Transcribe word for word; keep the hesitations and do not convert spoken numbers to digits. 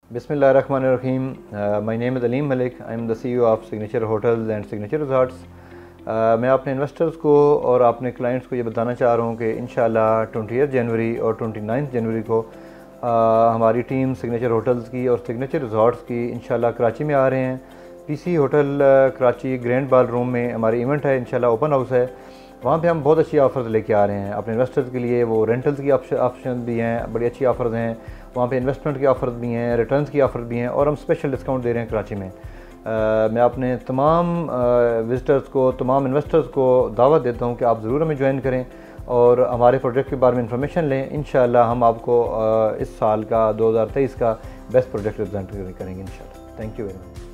Bismillahirrahmanirrahim. Uh, my name is Aleem Malik. I am the C E O of Signature Hotels and Signature Resorts. uh, मैं अपने investors को और अपने clients को ये बताना चाह रहा हूँ कि इंशाल्लाह ट्वेंटी जनवरी और ट्वेंटी नाइन्थ जनवरी को uh, हमारी टीम सिग्नेचर होटल्स की और सिग्नेचर रिजॉर्ट्स की इंशाल्लाह कराची में आ रहे हैं। PC hotel Karachi grand ballroom में हमारी इवेंट है, इंशाल्लाह ओपन हाउस है। वहाँ पे हम बहुत अच्छी ऑफ़र्स लेके आ रहे हैं अपने इन्वेस्टर्स के लिए। वो रेंटल्स की ऑप्शन भी हैं, बड़ी अच्छी ऑफ़र्स हैं। वहाँ पे इन्वेस्टमेंट की ऑफ़र्स भी हैं, रिटर्न्स की ऑफ़र भी हैं और हम स्पेशल डिस्काउंट दे रहे हैं कराची में। आ, मैं अपने तमाम विज़िटर्स को, तमाम इन्वेस्टर्स को दावत देता हूँ कि आप ज़रूर हमें ज्वाइन करें और हमारे प्रोजेक्ट के बारे में इंफॉर्मेशन लें। इंशाल्लाह हम आपको आ, इस साल का दो हज़ार तेईस का बेस्ट प्रोजेक्ट रिप्रेजेंट करेंगे इंशाल्लाह। Thank you very much.